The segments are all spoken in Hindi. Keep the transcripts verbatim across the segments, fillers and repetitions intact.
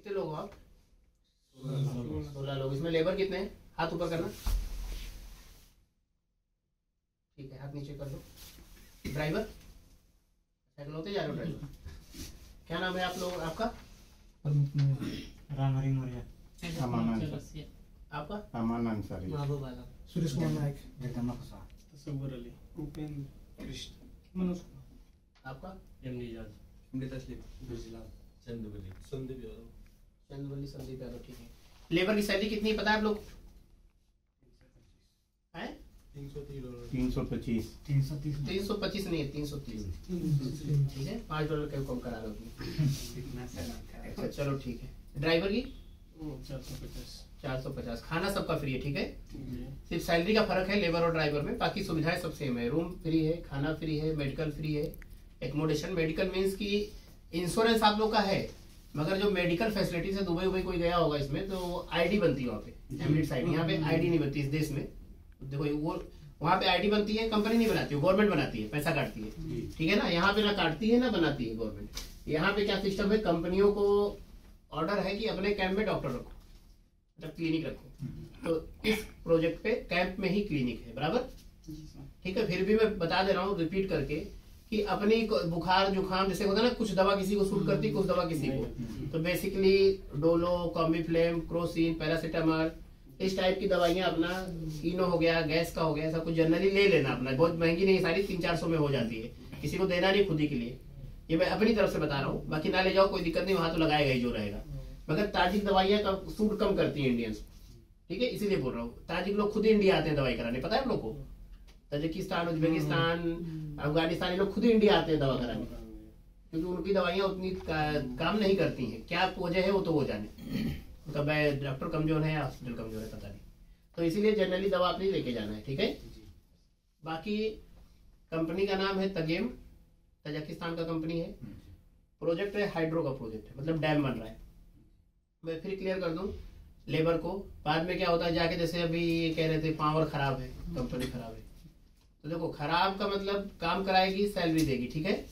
कितने लोग हो आप? सोलह लोग। इसमें लेबर कितने हैं? हाथ ऊपर करना। ठीक है, हाथ नीचे कर लो। ड्राइवर साइकिल होते जा रहे हो? ड्राइवर क्या नाम है आप लोग आपका? राम हरि मौर्य। आपका? अमान अंसारी। महबूब आलम। सुरेश कुमार नायक। जगदम्बा कुशवाहा। तसव्वुर अली। उपेंद्र कृष्ण। मनोज कुमार। आपका? एमडी जान। एमडी तस्लीम। गुजलाल। चंदवली। संदीप यादव। चंदवली संदीप यादव। ठीक है। लेबर की सैलरी कितनी पता है आप लोग? है तीन सौ तीस डॉलर। तीन सौ पच्चीस। तीन सौ तीस। तीन सौ पच्चीस नहीं है, तीन सौ तीस। ठीक है, पाँच डॉलर का कम करा लो। अच्छा चलो ठीक है। ड्राइवर की चार सौ पचास। चार सौ पचास। खाना सबका फ्री है, ठीक है। सिर्फ सैलरी का फर्क है लेबर और ड्राइवर में, बाकी सुविधाएं सब सेम है। रूम फ्री है, खाना फ्री है, मेडिकल फ्री है, एकोमोडेशन। मेडिकल मीन्स की इंश्योरेंस आप लोग का है, मगर जो मेडिकल फैसिलिटीज है, दुबई उबई कोई गया होगा इसमें तो आईडी बनती है वहाँ पे, एमिरेट्स आईडी। यहाँ पे आईडी नहीं बनती इस देश में। देखो वो वहाँ पे आईडी बनती है, कंपनी नहीं बनाती है, गवर्नमेंट बनाती है, पैसा काटती है, ठीक है ना। यहाँ पे ना काटती है ना बनाती है गवर्नमेंट। यहाँ पे क्या सिस्टम है, कंपनियों को ऑर्डर है कि अपने कैंप में डॉक्टर रखो, मतलब क्लिनिक रखो। तो इस प्रोजेक्ट पे कैंप में ही क्लिनिक है, बराबर, ठीक है। फिर भी मैं बता दे रहा हूँ रिपीट करके कि अपनी बुखार जुकाम जैसे होता है ना, कुछ दवा किसी को सूट करती है, कुछ दवा किसी को। तो basically Dolo, Combiflam, Crocin, paracetamol, इस टाइप की दवाइयां अपना, इनो हो गया, गैस का हो गया, ऐसा कुछ जनरली ले लेना अपना। बहुत महंगी नहीं, सारी तीन चार सौ में हो जाती है, किसी को देना नहीं, खुद ही के लिए। ये मैं अपनी तरफ से बता रहा हूँ, बाकी ना ले जाओ कोई दिक्कत नहीं, वहां तो लगाएगा ही जो रहेगा। मगर ताजिक दवाइयां का सूट कम करती है इंडियंस, ठीक है, इसीलिए बोल रहा हूँ। ताजिक लोग खुद ही इंडिया आते हैं दवाई कराने, पता है आप लोग को? तजिकिस्तान, उज्बेकिस्तान, अफगानिस्तान, ये लोग खुद ही इंडिया आते हैं दवा कराने, क्योंकि उनकी दवाइयां उतनी का, काम नहीं करती हैं। क्या वजह है वो तो वो जाने, उनका डॉक्टर कमजोर है या हॉस्पिटल कमजोर है, पता नहीं। तो इसीलिए जनरली दवा अपनी लेके जाना है, ठीक है। बाकी कंपनी का नाम है तगेम, तजाकिस्तान का कंपनी है। प्रोजेक्ट है हाइड्रो का प्रोजेक्ट है, मतलब डैम बन रहा है। मैं फिर क्लियर कर दूं लेबर को, बाद में क्या होता है जाके, जैसे अभी ये कह रहे थे पावर खराब है, कंपनी खराब है। तो देखो खराब का मतलब काम कराएगी, सैलरी देगी, ठीक है,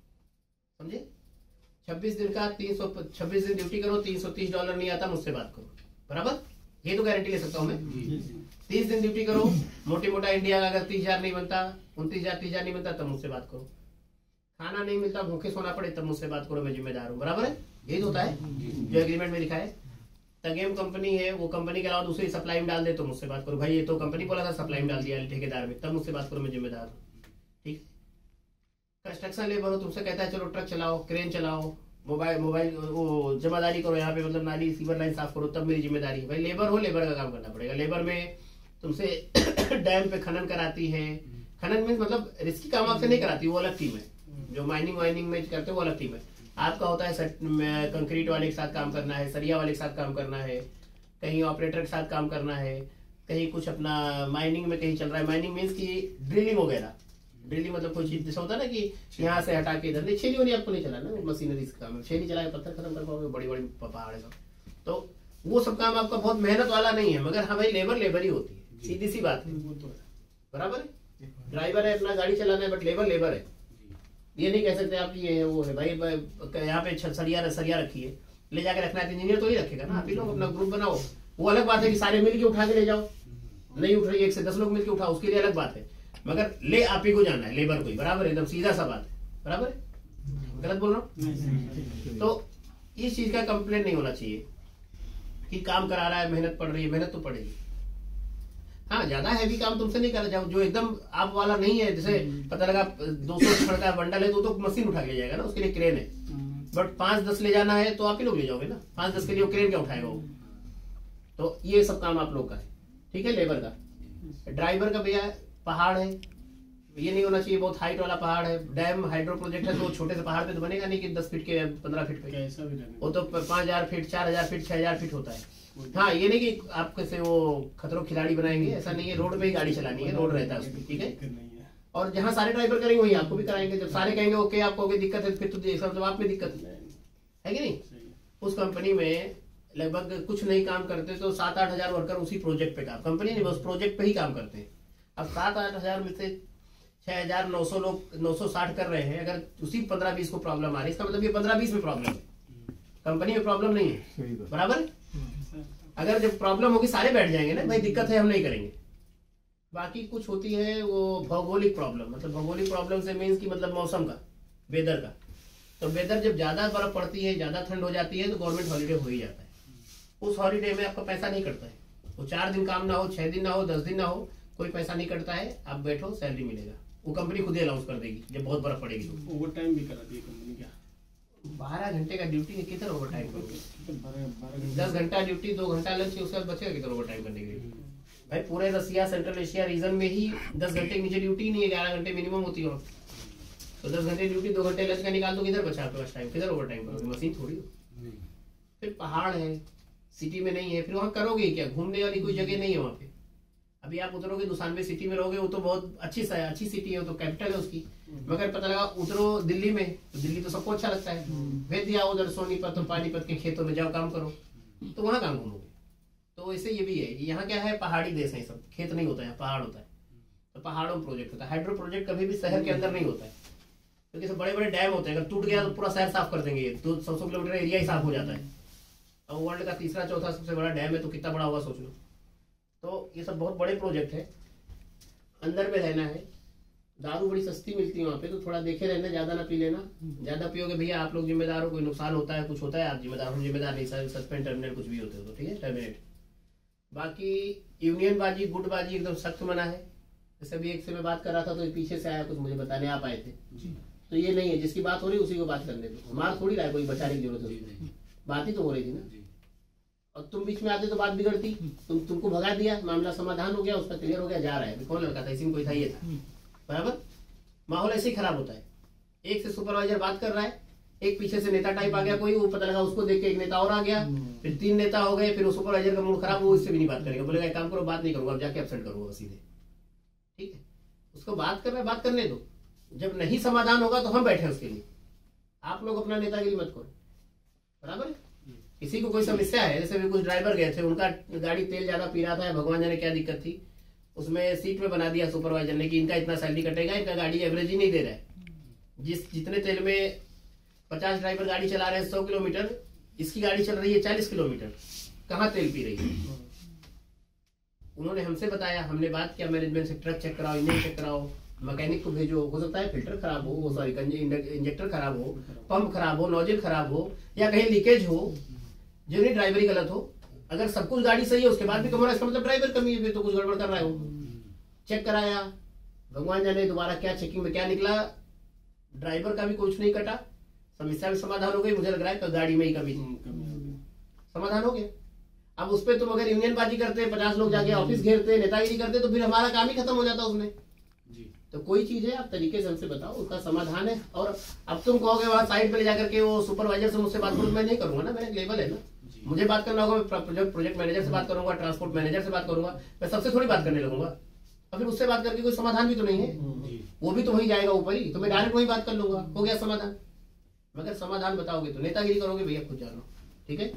समझे। छब्बीस दिन का तीन सौ छब्बीस दिन ड्यूटी करो, तीन सौ तीस डॉलर नहीं आता, मुझसे बात करो, बराबर। ये तो गारंटी ले सकता हूँ मैं। तीस दिन ड्यूटी करो, मोटी मोटा इंडिया का अगर तीस हजार नहीं बनता, उनतीस हजार तीस हजार नहीं बनता, तब मुझसे बात करो। खाना नहीं मिलता, भूखे सोना पड़े, तब मुझसे बात करो, मैं जिम्मेदार हूँ, बराबर है। यही तो होता है जो एग्रीमेंट में लिखा है। तगेम कंपनी है, वो कंपनी के अलावा दूसरी सप्लाई में डाल दे तो मुझसे बात करो। भाई ये तो कंपनी बोला था, सप्लाई में डाल दिया ठेकेदार में, तब मुझसे बात करो, मैं जिम्मेदार हूँ, ठीक। कंस्ट्रक्शन लेबर हो, तुमसे कहता है चलो ट्रक चलाओ, क्रेन चलाओ, मोबाइल मोबाइल वो जमादारी करो, यहाँ पे मतलब नाली सीवर लाइन साफ करो, तब मेरी जिम्मेदारी है। भाई लेबर हो, लेबर का काम करना पड़ेगा। लेबर में तुमसे डैम पे खनन कराती है, खनन में मतलब रिस्की काम आपसे नहीं कराती, वो अलग टीम है। जो माइनिंग वाइनिंग में करते हैं वो अलग टीम है। आपका होता है कंक्रीट वाले के साथ काम करना है, सरिया वाले के साथ काम करना है, कहीं ऑपरेटर के साथ काम करना है, कहीं कुछ अपना माइनिंग में कहीं चल रहा है। माइनिंग मीन्स की ड्रिलिंग वगैरह, ड्रिलिंग मतलब कोई चीज जैसा होता है ना कि यहाँ से हटा के इधर, नहीं छेनी वाली आपको नहीं चलाना, मशीनरी का काम है। छेनी चला के पत्थर खत्म कर पाओगे, बड़ी बड़ी पहाड़ है सब, तो वो सब काम आपका बहुत मेहनत वाला नहीं है। मगर हाँ भाई लेबर लेबर ही होती है, सीधी सी बात है, बराबर है। ड्राइवर है, अपना गाड़ी चलाना है, बट लेबर लेबर है। ये नहीं कह सकते आप कि ये वो है भाई, यहाँ पे सरिया सरिया रखी है, ले जाके रखना है, इंजीनियर तो ही रखेगा ना। आप ही लोग अपना ग्रुप बनाओ, वो अलग बात है कि सारे मिलके उठा के ले जाओ, नहीं उठ रही एक से दस लोग मिलके उठाओ, उसके लिए अलग बात है। मगर ले आप ही को जाना है, लेबर को ही, बराबर, एकदम सीधा सा बात है, बराबर है। गलत बोल रहा हूँ? तो इस चीज का कंप्लेन नहीं होना चाहिए कि काम करा रहा है, मेहनत पड़ रही है, मेहनत तो पड़ेगी। हाँ, ज्यादा हैवी काम तुमसे नहीं करा जाओ, जो एकदम आप वाला नहीं है, जैसे पता लगा दो सौ छड़ का बंडल है तो तो मशीन उठा के ले जाएगा ना, उसके लिए क्रेन है। बट पांच दस ले जाना है तो आप ही लोग ले जाओगे ना, पांच दस के लिए क्रेन क्या उठाएगा वो। तो ये सब काम आप लोग का है, ठीक है, लेबर का। ड्राइवर का भैया पहाड़ है, ये नहीं होना चाहिए बहुत हाइट वाला पहाड़ है। डैम हाइड्रो प्रोजेक्ट है तो छोटे से पहाड़ पे तो बनेगा नहीं कि दस फीट के पंद्रह फीट पे, वो तो पांच हजार फीट, चार हजार फीट, छह हजार फीट होता है। हाँ, ये नहीं कि आप कैसे वो खतरों खिलाड़ी बनाएंगे, ऐसा नहीं है। रोड पे ही गाड़ी चलानी है, रोड रहता है उसमें, ठीक है। और जहाँ सारे ड्राइवर करेंगे वही आपको भी कराएंगे। जब सारे कहेंगे ओके आपको ओके दिक्कत है, फिर तो मतलब आप में दिक्कत है कि नहीं। उस कंपनी में लगभग कुछ नहीं काम करते तो सात आठ हजार वर्कर उसी प्रोजेक्ट पे काम, कंपनी नहीं बस प्रोजेक्ट पे ही काम करते हैं। अब सात आठ हजार में से छह हजार नौ सौ लोग नौ सौ साठ कर रहे हैं, अगर उसी पंद्रह बीस को प्रॉब्लम आ रही है, इसका मतलब ये पंद्रह बीस में प्रॉब्लम है। कंपनी में प्रॉब्लम नहीं है, सही बात। बराबर है? अगर जब प्रॉब्लम होगी सारे बैठ जाएंगे ना, भाई दिक्कत है हम नहीं करेंगे। बाकी कुछ होती है वो भौगोलिक प्रॉब्लम, मतलब भौगोलिक प्रॉब्लम से मीन्स की मतलब मौसम का, वेदर का। तो वेदर जब ज्यादा बर्फ पड़ती है, ज्यादा ठंड हो जाती है, तो गवर्नमेंट हॉलीडे हो ही जाता है। उस हॉलीडे में आपका पैसा नहीं कटता है, वो चार दिन काम ना हो, छह दिन ना हो, दस दिन ना हो, कोई पैसा नहीं कटता है। आप बैठो, सैलरी मिलेगा, वो कंपनी खुद ही अलाउंस कर देगी जब बहुत बर्फ पड़ेगी तो। ओवर टाइम भी कराती है कंपनी क्या? बारह घंटे का ड्यूटी है, कितना ओवर टाइम करोगे? तो बारह बारह घंटे दस घंटा ड्यूटी, दो घंटा लंच, उसके बाद बचेगा कितना ओवर टाइम करने के लिए? भाई पूरे रसिया सेंट्रल एशिया रीजन में ही दस घंटे के नीचे ड्यूटी नहीं है, ग्यारह घंटे मिनिमम होती है। तो दस घंटे ड्यूटी, दो घंटे लंच का निकाल दो, किधर बचा आपके पास टाइम? किधर ओवर टाइम करोगे? मशीन थोड़ी हो। फिर पहाड़ है, सिटी में नहीं है, फिर वहाँ करोगे क्या? घूमने वाली कोई जगह नहीं है वहाँ पे। अभी आप उतरोगे दुसानवे सिटी में रहोगे, वो तो बहुत अच्छी अच्छी सिटी है, वो तो कैपिटल है उसकी। मगर पता लगा उतरो दिल्ली में, तो दिल्ली तो सबको अच्छा लगता है, भेज दिया उधर सोनीपत और पानीपत के खेतों में, जाओ काम करो, तो वहाँ काम घूमोगे। तो ऐसे ये भी है, यहाँ क्या है, पहाड़ी देश है, सब खेत नहीं होता है, पहाड़ होता है। तो पहाड़ों में प्रोजेक्ट होता है। हाइड्रो प्रोजेक्ट कभी भी शहर के अंदर नहीं होता है, क्योंकि सब बड़े बड़े डैम होते हैं, अगर टूट गया तो पूरा शहर साफ कर देंगे, ये तो सौ सौ किलोमीटर एरिया ही साफ हो जाता है। और वर्ल्ड का तीसरा चौथा सबसे बड़ा डैम है, तो कितना बड़ा होगा सोच लो। तो ये सब बहुत बड़े प्रोजेक्ट है, अंदर में रहना है। दारू बड़ी सस्ती मिलती है वहाँ पे, तो थोड़ा देखे रहना, ज्यादा ना पी लेना। ज्यादा पियोगे भैया आप लोग जिम्मेदार हो, कोई नुकसान होता है, कुछ होता है, आप जिम्मेदार हो, जिम्मेदार नहीं, सस्पेंड टर्मिनेट कुछ भी होते हो तो ठीक है, टर्मिनेट। बाकी यूनियन बाजी, गुट बाजी एकदम सख्त मना है। जैसे भी एक से मैं बात कर रहा था तो पीछे से आया कुछ मुझे बताने, आप आए थे, तो ये नहीं है, जिसकी बात हो रही है उसी को बात करने दो, हमारा थोड़ी रहा है कोई बचाने की जरूरत है, बात ही तो हो रही थी ना। और तुम बीच में आते तो बात बिगड़ती, तुम तुमको भगा दिया, मामला समाधान हो गया, उसका क्लियर हो गया, जा रहा है। कौन लड़का था, इसी में कोई था, ये था, बराबर। माहौल ऐसे ही खराब होता है। एक से सुपरवाइजर बात कर रहा है, एक पीछे से नेता टाइप आ गया कोई, वो पता लगा उसको देख के एक नेता और आ गया, फिर तीन नेता हो गए, फिर वो सुपरवाइजर का मूड खराब, वो इससे भी नहीं बात करेगा, बोलेगा एक काम करो, बात नहीं करूंगा, अब जाके एब्सेंट करूंगा सीधे। ठीक है, उसको बात करना है, बात करने दो। जब नहीं समाधान होगा तो हम बैठे उसके लिए, आप लोग अपना नेतागिरी मत करो, बराबर है। किसी को कोई समस्या है, जैसे भी कुछ ड्राइवर गए थे, उनका गाड़ी तेल ज्यादा पी रहा था, भगवान जाने क्या दिक्कत थी, उसमें सीट में बना दिया सुपरवाइजर ने कि इनका इतना सैलरी कटेगा, इनका गाड़ी एवरेज ही नहीं दे रहा है। जिस जितने तेल में पचास ड्राइवर गाड़ी चला रहे हैं सौ किलोमीटर, इसकी गाड़ी चल रही है चालीस किलोमीटर, कहाँ तेल पी रही है? उन्होंने हमसे बताया, हमने बात किया मैनेजमेंट से, ट्रक चेक कराओ, इंजन चेक कराओ, मैकेनिक को भेजो, हो सकता है फिल्टर खराब हो, सॉरी इंजेक्टर खराब हो, पंप खराब हो, नोजल खराब हो, या कहीं लीकेज हो, जिन्हें ड्राइवरी गलत हो। अगर सब कुछ गाड़ी सही है उसके बाद भी कम हो रहा है, इसका मतलब ड्राइवर कमी है, फिर तो कुछ गड़बड़ कर रहा है वो। चेक कराया, भगवान जाने दोबारा क्या चेकिंग में क्या निकला, ड्राइवर का भी कुछ नहीं कटा, समस्या भी समाधान हो गई। मुझे लग रहा है गाड़ी में ही कमी समाधान हो गया। अब उस पर तुम अगर यूनियन बाजी करते, पचास लोग जाके ऑफिस घेरते, नेतागिरी करते, तो फिर हमारा काम ही खत्म हो जाता उसमें। तो कोई चीज है, आप तरीके से हमसे बताओ, उसका समाधान है। और अब तुम कहोगे वहां साइड पे ले जाकर के वो सुपरवाइजर से मुझसे बात करो, मैं नहीं करूंगा ना, मेरा एक लेवल है ना, मुझे बात करना होगा, मैं प्रोजेक्ट प्रोजेक्ट मैनेजर से बात करूंगा, ट्रांसपोर्ट मैनेजर से बात करूंगा, मैं सबसे थोड़ी बात करने लगूंगा। और फिर उससे बात करके कोई समाधान भी तो नहीं है, वो भी तो वही जाएगा ऊपर ही, तो मैं डायरेक्ट वही बात कर लूंगा, हो गया समाधान। मगर समाधान बताओगे तो नेतागिरी करोगे, भैया खुद जानो, ठीक है।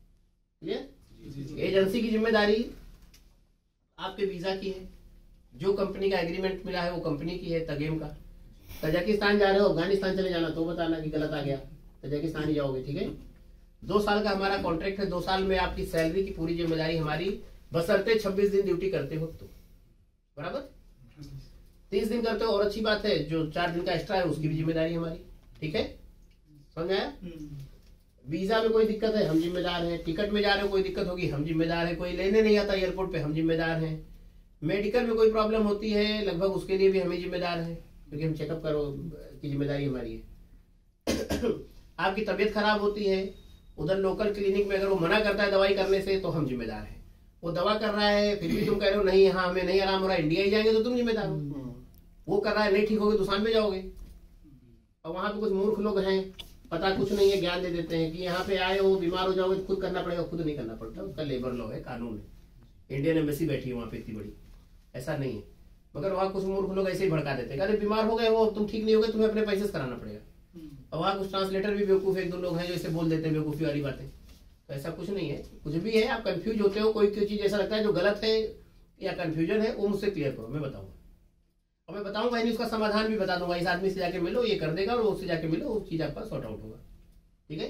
एजेंसी की जिम्मेदारी आपके वीजा की है, जो कंपनी का एग्रीमेंट मिला है वो कंपनी की है, तगेम का। तजाकिस्तान जा रहे हो, अफगानिस्तान चले जाना तो बताना कि गलत आ गया, तजाकिस्तान ही जाओगे, ठीक है। दो साल का हमारा कॉन्ट्रैक्ट है, दो साल में आपकी सैलरी की पूरी जिम्मेदारी हमारी, बशर्ते छब्बीस दिन ड्यूटी करते हो तो, बराबर। तीस दिन करते हो और अच्छी बात है, जो चार दिन का एक्स्ट्रा है उसकी भी जिम्मेदारी हमारी, ठीक है, समझ आया। वीजा में कोई दिक्कत है, हम जिम्मेदार हैं। टिकट में जा रहे हो, कोई दिक्कत होगी, हम जिम्मेदार हैं। कोई लेने नहीं आता एयरपोर्ट पे, हम जिम्मेदार हैं। मेडिकल में कोई प्रॉब्लम होती है, लगभग उसके लिए भी हमें जिम्मेदार है, क्योंकि हम चेकअप करो की जिम्मेदारी हमारी है। आपकी तबीयत खराब होती है, उधर लोकल क्लिनिक में अगर वो मना करता है दवाई करने से, तो हम जिम्मेदार हैं। वो दवा कर रहा है, फिर भी तुम कह रहे हो नहीं यहाँ हमें नहीं आराम हो रहा है, इंडिया ही जाएंगे, तो तुम जिम्मेदार हो। वो कर रहा है, नहीं ठीक होगे तो सामने जाओगे। और वहां पे कुछ मूर्ख लोग हैं, पता कुछ नहीं है, ज्ञान दे देते हैं कि यहाँ पे आए हो, बीमार हो जाओगे, खुद करना पड़ेगा। खुद नहीं करना पड़ता, उसका लेबर लॉ है, कानून है। इंडियन एम्बेसी बैठी है वहां पे इतनी बड़ी, ऐसा नहीं है। मगर वहाँ कुछ मूर्ख लोग ऐसे ही भड़का देते हैं, अरे बीमार हो गए हो, तुम ठीक नहीं हो गए, तुम्हें अपने पैसे से कराना पड़ेगा। और वहाँ कुछ ट्रांसलेटर भी बेवकूफ एक दो लोग हैं जो इसे बोल देते हैं बेवकूफी वाली बातें। तो ऐसा कुछ नहीं है, कुछ भी है, आप कंफ्यूज होते हो, कोई कोई चीज ऐसा लगता है जो गलत है या कंफ्यूजन है, वो मुझसे क्लियर करो, मैं बताऊंगा। और मैं बताऊंगा यानी उसका समाधान भी बता दूंगा, इस आदमी से जाके मिलो, ये कर देगा, और उससे जाके मिलो, वो चीज आपका सॉर्ट आउट होगा, ठीक है।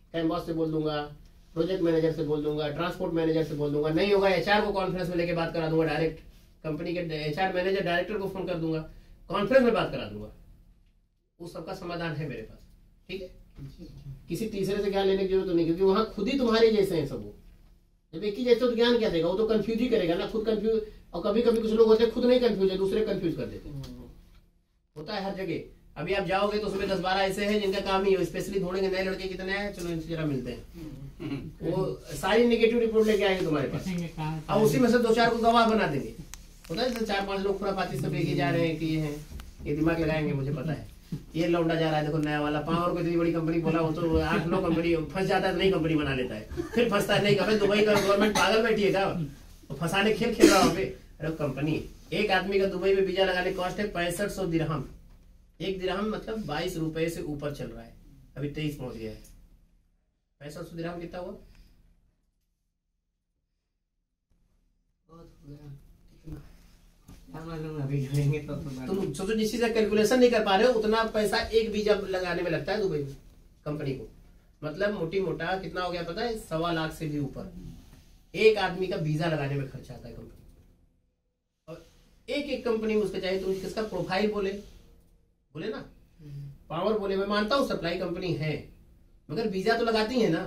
कैम्बॉस से बोल दूंगा, प्रोजेक्ट मैनेजर से बोल दूंगा, ट्रांसपोर्ट मैनेजर से बोल दूंगा, नहीं होगा एचआर को कॉन्फ्रेंस में लेके बात करा दूंगा, डायरेक्ट कंपनी के एचआर मैनेजर डायरेक्टर को फोन कर दूंगा, कॉन्फ्रेंस में बात करा दूंगा। उस सबका समाधान है मेरे पास, ठीक है। किसी तीसरे से ज्ञान लेने की जरूरत नहीं, क्योंकि वहां खुद ही तुम्हारे जैसे हैं सब। वो जब एक ही जैसे तो ज्ञान क्या देगा, वो तो कंफ्यूज ही करेगा ना, खुद कंफ्यूज। और कभी कभी कुछ लोग होते हैं खुद नहीं कंफ्यूज है, दूसरे कंफ्यूज कर देते हैं, होता है हर जगह। अभी आप जाओगे तो उसमें दस बारह ऐसे हैं जिनका काम ही हो, स्पेशली ढूंढेंगे नए लड़के कितने हैं, चलो इनसे जरा मिलते हैं, वो सारी नेगेटिव रिपोर्ट लेके आएंगे तुम्हारे पास, और उसी में से दो चार को गवाह बना देंगे। होता है चार पांच लोग खुरापाती सब लेके जा रहे हैं कि ये है, ये दिमाग लगाएंगे, मुझे पता है ये लौंडा जा रहा है, देखो नया वाला पावर को इतनी बड़ी कंपनी बोला, वो तो आठ नौ कंपनी फंस जाता है तो नई कंपनी बना लेता है, फिर फंसता है नहीं। कभी दुबई का गवर्नमेंट पागल बैठी है क्या, तो फंसाने खेल खेल रहा वहाँ पे। अरे कंपनी, एक आदमी का दुबई में वीजा लगाने कॉस्ट है पैंसठ सौ दिरहम, एक दिरहम मतलब बाईस रुपए से ऊपर चल रहा है, अभी तेईस पहुंच गया है। पैंसठ सौ दिरहम कितना हुआ, तुम सोचो जिस चीज का कैलकुलेशन नहीं कर पा रहे हो, उतना पैसा एक वीजा लगाने में लगता है दुबई में कंपनी को। मतलब मोटी मोटा कितना हो गया पता है, सवा लाख से भी ऊपर एक आदमी का वीजा लगाने में खर्चा आता है कंपनी। और एक एक कंपनी में उसका चाहिए, तुम किसका प्रोफाइल बोले बोले ना, पावर बोले, मैं मानता हूँ सप्लाई कंपनी है, मगर वीजा तो लगाती है ना।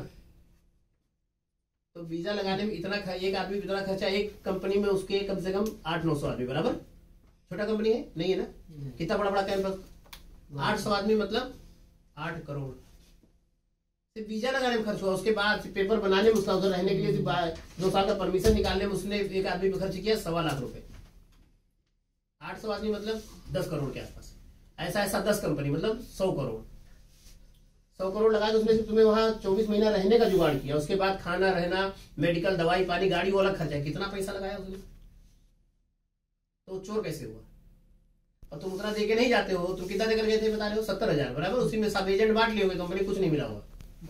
तो वीजा लगाने में इतना एक आदमी इतना खर्चा, एक कंपनी में उसके कम से कम आठ नौ सौ आदमी, बराबर छोटा कंपनी है नहीं है ना, कितना बड़ा बड़ा कैंपस, आठ सौ आदमी मतलब आठ करोड़ सिर्फ वीजा लगाने में खर्च हुआ। उसके बाद पेपर बनाने में उसका उधर रहने के लिए दो साल का परमिशन निकालने में उसने एक आदमी पे खर्च किया सवा लाख रुपए। आठ सौ आदमी मतलब दस करोड़ के आसपास, ऐसा ऐसा दस कंपनी मतलब सौ करोड़ सौ करोड़ लगा, तो उसमें से तुम्हें वहां चौबीस महीना रहने का जुगाड़ किया, उसके बाद खाना रहना, मेडिकल, दवाई पानी, गाड़ी, वो अलग खर्चा है, कितना पैसा लगाया उसने, तो चोर कैसे हुआ। और तुम उतना देके नहीं जाते हो, तुम कितना देकर गए थे बता रहे हो, सत्तर हजार, बराबर, उसी में सब एजेंट बांट लिए होंगे, कंपनी कुछ नहीं मिला होगा,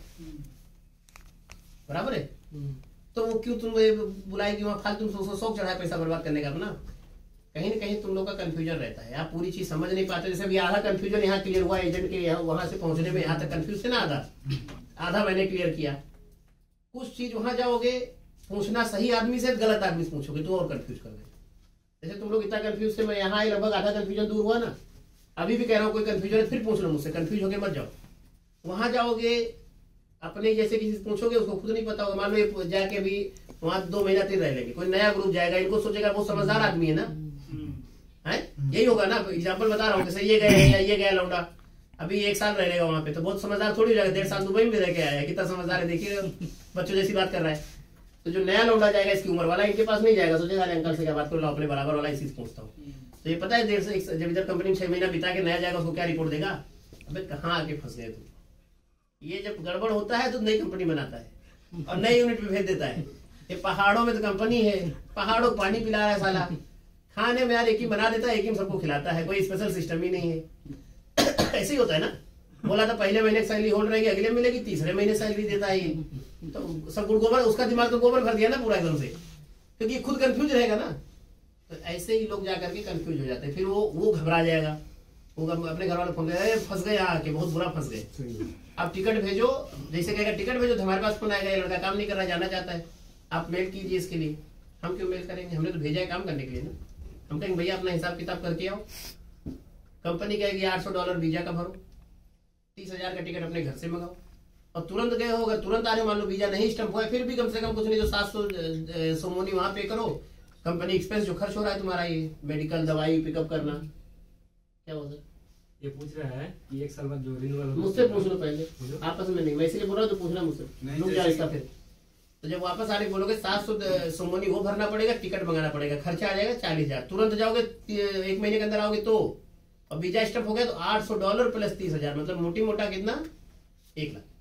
बराबर है। तो वो क्यों तुम बुलाए कि वहां फालतू तुम शौक चढ़ाए पैसा बर्बाद करने का अपना। कहीं ना कहीं तुम लोग का कंफ्यूजन रहता है, आप पूरी चीज समझ नहीं पाते। जैसे भी आधा कंफ्यूजन यहाँ क्लियर हुआ एजेंट के, यहाँ वहां से पहुंचने में, यहाँ तक कंफ्यूज थे ना, आधा आधा मैंने क्लियर किया। कुछ चीज वहां जाओगे पूछना सही आदमी से, गलत आदमी से पूछोगे तो और कंफ्यूज कर देंगे। जैसे तुम लोग इतना कंफ्यूज थे, मैं यहाँ आए लगभग आधा कंफ्यूजन दूर हुआ ना। अभी भी कह रहा हूँ कोई कंफ्यूजन है फिर पूछ लो मुझसे, कंफ्यूज होके मत जाओ। वहां जाओगे अपने जैसे किसी से पूछोगे, उसको खुद नहीं पता होगा, मान लो जाके भी वहां दो महीना तीन रह लेंगे, कोई नया ग्रुप जाएगा, इनको सोचेगा बहुत समझदार आदमी है ना, है यही होगा ना। एग्जाम्पल बता रहा हूँ, जैसे ये गए या ये गया लौंडा, अभी एक साल रहेगा वहां पे, तो बहुत समझदार थोड़ी रहेगा, डेढ़ साल दुबई में रह के आया है, कितना समझदार है देखिए, बच्चों जैसी बात कर रहा है। तो जो नया लौंडा जाएगा इसकी उम्र वाला, इनके पास नहीं जाएगा, सोचेगा अरे अंकल से क्या बात करो, अपने बराबर वाला इसी से पूछता हूँ। तो ये पता है डेढ़ से जब इधर कंपनी में छह महीना बिता के नया जाएगा, उसको क्या रिपोर्ट देगा, अबे कहाँ आके फंस गए तुम। ये जब गड़बड़ होता है तो नई कंपनी बनाता है और नई यूनिट में भेज देता है। ये पहाड़ों में तो कंपनी है, पहाड़ों को पानी पिला रहा है साला, खाने में यार एक ही बना देता है, एक ही सबको खिलाता है, कोई स्पेशल सिस्टम ही नहीं है। ऐसे ही होता है ना, बोला था पहले महीने सैलरी होल्ड रहेगी, अगले मिलेगी, तीसरे महीने सैलरी देता है ये, तो सब गुड़ गोबर, उसका दिमाग तो गोबर भर दिया ना पूरा एकदम से, क्योंकि खुद कंफ्यूज रहेगा ना। तो ऐसे ही लोग जाकर के कंफ्यूज हो जाते हैं, फिर वो वो घबरा जाएगा, वो अपने घर वाले फोन करे फंस गए यहाँ आके, बहुत बुरा फंस गए। आप टिकट भेजो, जैसे कहेगा टिकट भेजो तो हमारे पास फोन आएगा, ये लड़का काम नहीं कर रहा, जाना चाहता है, आप मेल कीजिए इसके लिए। हम क्यों मेल करेंगे, हमने तो भेजा है काम करने के लिए ना। हम कहेंगे भैया अपना हिसाब किताब करके आओ, कंपनी कहेगी आठ सौ डॉलर वीजा का भरो, तीस हजार का टिकट अपने घर से मंगाओ, और तुरंत गए हो, अगर तुरंत आ रहे हो, मान लो वीजा नहीं स्टम्प हुआ, फिर भी कम से कम कुछ नहीं तो सात सौ सोमोनी वहां पे करो, कंपनी एक्सपेंस जो खर्च हो रहा है तुम्हारा, ये मेडिकल दवाई पिकअप करना। क्या हो सर ये पूछ रहा है कि एक साल बाद जो रिन्यूअल, मुझसे पूछ लो पहले, आपस में नहीं, मैं इसलिए बोल रहा हूँ तो पूछना मुझसे, रुक जाओ इसका। फिर तो जब वापस आने बोलोगे सात सौ सोमोनी वो भरना पड़ेगा, टिकट मंगाना पड़ेगा, खर्चा आ जाएगा चालीस हजार। तुरंत जाओगे एक महीने के अंदर आओगे तो, और वीजा स्टम्प हो गया तो आठ सौ डॉलर प्लस तीस हजार, मतलब मोटी मोटा कितना, एक लाख।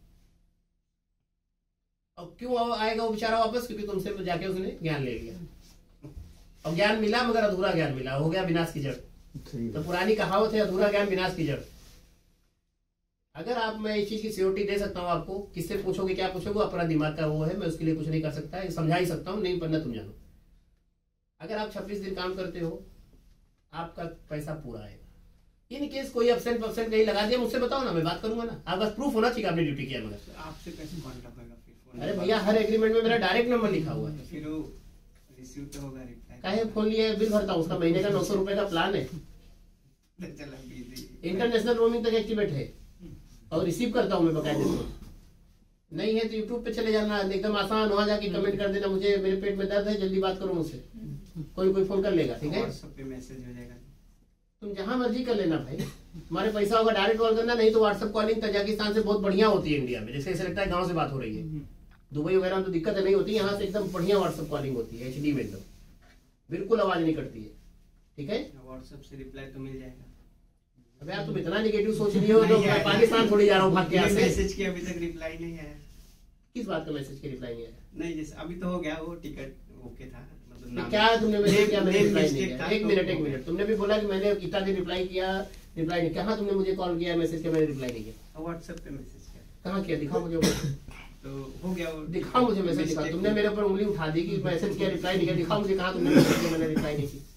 और क्यों आएगा वो बेचारा वापस, क्योंकि तुमसे जाके उसने ज्ञान ले लिया, और ज्ञान मिला मगर अधूरा ज्ञान मिला, हो गया विनाश की जड़। तो पुरानी कहावत है, अधूरा ज्ञान विनाश की जड़। अगर आप, मैं इस चीज की सियोरिटी दे सकता हूँ आपको, किससे पूछोगे क्या पूछोगे, अपना दिमाग का वो है, मैं उसके लिए कुछ नहीं कर सकता, समझा ही सकता हूँ, नहीं पढ़ना तुम जानो। अगर आप छब्बीस दिन काम करते हो, आपका पैसा पूरा आएगा, इन केस कोई अब्सेंट अब्सेंट कहीं लगा दिया मुझसे बताओ ना, मैं बात करूंगा ना। आप बस प्रूफ होना चाहिए आपने ड्यूटी किया। मगर आपसे कैसे कॉन्टेक्ट होगा फिर? अरे भैया हर एग्रीमेंट में मेरा डायरेक्ट नंबर लिखा हुआ है। फिर वो रिसीव तो होगा, रिप्लाई काहे फोन लिया, बिल भरता हूँ उसका, महीने का नौ सौ रुपए का प्लान है। चला बिजी। इंटरनेशनल रोमिंग तक एक्टिवेट है और रिसीव करता हूँ मैं बकायदे से। नहीं है तो यूट्यूब पे चले जाना, एकदम आसान, वहां जाके कमेंट कर देना मुझे मेरे पेट में दर्द है, जल्दी बात करो मुझसे, कोई कोई फोन कर लेगा। ठीक है, व्हाट्सएप पे मैसेज हो जाएगा। तुम जहां मर्जी कर लेना भाई, तुम्हारे पैसा होगा डायरेक्ट कॉल करना, नहीं तो व्हाट्सएप कॉलिंग तजाकिस्तान से बहुत बढ़िया होती है इंडिया में। जैसे ऐसे लगता है गाँव से बात हो रही है, दुबई वगैरह में तो दिक्कत नहीं होती, यहाँ से एकदम बढ़िया व्हाट्सएप कॉलिंग होती है, एचडी में एकदम बिल्कुल आवाज नहीं कटती है। ठीक है, व्हाट्सएप से रिप्लाई तो मिल जाएगा। अबे यार तुम इतना निगेटिव सोच रही हो तो मैं पाकिस्तान थोड़ी जा रहा हूँ भाग के यहाँ से। मैसेज की अभी तक रिप्लाई नहीं आया। किस बात का मैसेज की रिप्लाई नहीं आया? नहीं, जैसे अभी तो हो गया, वो टिकट ओके था, मतलब नाम- क्या तुमने मैसेज किया, मैंने नेम रिप्लाई नहीं मिस्टेक किया? था एक तो मिनट एक हो मिनट, गया। तुमने भी बोला कि मैंने कितना दिन रिप्लाई किया, रिप्लाई नहीं। कहाँ तुमने मुझे कॉल किया, मैसेज किया, मैंने रिप्लाई नहीं किया? व्हाट्सएप पे मैसेज किया कहाँ किया, दिखाओ मुझे। तो हो गया वो। दिखाओ मुझे मैसेज, दिखाओ। मिस्टेक- तुमने मेरे ऊपर उंगली उठा दी कि मैसेज किया रिप्लाई नहीं किया, दिखाओ मुझे कहाँ तुमने मैसेज किया, मैंने रिप्लाई नहीं की।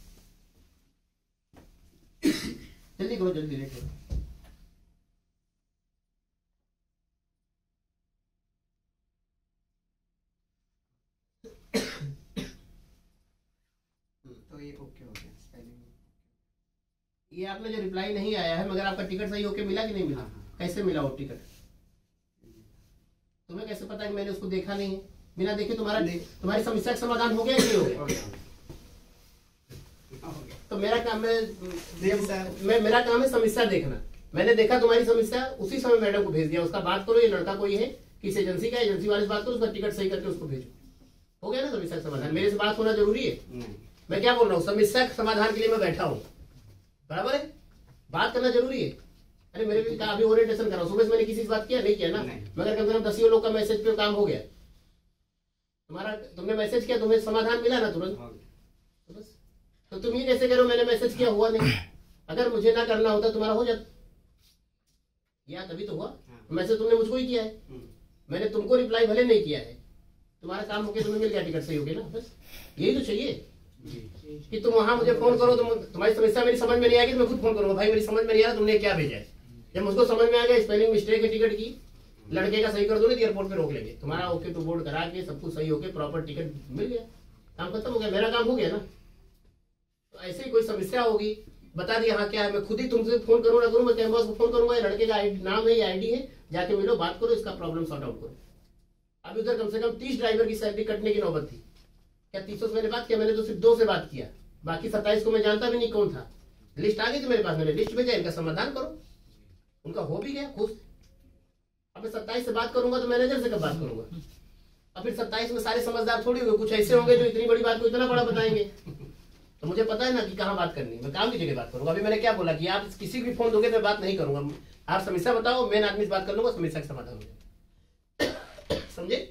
जल्दी करो, जल्दी लेट हो। तो ये ओके हो गया, स्पेलिंग। ये आपने जो रिप्लाई नहीं आया है, मगर आपका टिकट सही होके मिला कि नहीं मिला? हाँ, हाँ। कैसे मिला वो टिकट? तुम्हें कैसे पता कि मैंने उसको देखा नहीं है? बिना देखे तुम्हारा तुम्हारी समस्या का समाधान हो गया कि नहीं हो गया? हो गया, हो गया। तो मेरा काम है, नहीं सर। मैं मेरा काम है समस्या देखना। मैंने देखा तुम्हारी समस्या, उसी समय मैडम को भेज दिया, उसका बात करो, ये लड़का कोई है किस एजेंसी का, एजेंसी वाले से बात करो, उसका टिकट सही करके उसको भेजो। हो गया ना समस्या का समाधान? मेरे से बात होना जरूरी है। नहीं, मैं क्या बोल रहा हूँ, समस्या के समाधान के लिए मैं बैठा हूँ, बराबर है, बात करना जरूरी है। अरे मेरे भी कहा अभी ओरिएंटेशन कर रहा हूँ, सुबह से मैंने किसी से बात किया नहीं किया ना, नहीं। मगर कम से कम दसियों लोग का मैसेज पे काम हो गया। तुम्हारा तुमने मैसेज किया, तुम्हें समाधान मिला ना तुरंत, हो गया। तो बस। तो तुम ये कैसे करो मैंने मैसेज किया हुआ नहीं? अगर मुझे ना करना होता तुम्हारा हो जाता, या तभी तो हुआ। हाँ। मैसेज तुमने मुझको ही किया है, हम्म। मैंने तुमको रिप्लाई भले नहीं किया है, तुम्हारा काम हो गया, तुम्हें मिल गया टिकट सही हो गया ना, बस यही तो चाहिए। जी। कि तुम वहां मुझे फोन करो तो तुम्हारी समस्या मेरी समझ में नहीं आएगी तो मैं खुद फोन करूंगा, भाई मेरी समझ में नहीं आ रहा तुमने क्या भेजा है। जब मुझको समझ में आ गया स्पेलिंग मिस्टेक है टिकट की, लड़के का सही कर दो, नहीं एयरपोर्ट पे रोक लेंगे। तुम्हारा ओके टू बोर्ड करा के सब कुछ सही होके प्रॉपर टिकट मिल गया, काम खत्म हो गया, मेरा काम हो गया ना। तो ऐसे ही कोई समस्या होगी, बता दिया हाँ क्या है, मैं खुद ही तुमसे फोन करूँ ना करूँ, मैं कैंपस को फोन करूंगा, लड़के का नाम है, ये आईडी है, जाके मिलो, बात करो, इसका प्रॉब्लम सॉर्ट आउट करो। अभी उधर कम से कम तीस ड्राइवर की सैलरी कटने की नौबत थी। क्या तीसों से मैंने बात किया? मैंने तो सिर्फ दो से बात किया, बाकी सत्ताईस को मैं जानता भी नहीं कौन था। लिस्ट आ गई थी मेरे पास, मैंने लिस्ट भेजा, इनका समाधान करो, उनका हो भी गया खुश। अब मैं सत्ताईस से बात करूंगा तो मैनेजर से कब बात करूंगा? अब फिर सत्ताईस में सारे समझदार थोड़ी होंगे, कुछ ऐसे होंगे जो इतनी बड़ी बात को इतना बड़ा बताएंगे। तो मुझे पता है ना कि कहाँ बात करनी है, मैं काम की जगह बात करूंगा। अभी मैंने क्या बोला कि आप किसी भी फोन दोगे तो मैं बात नहीं करूंगा, आप समस्या बताओ, मेन आदमी से बात कर लूंगा, समस्या का समाधान हो जाएगा। समझे?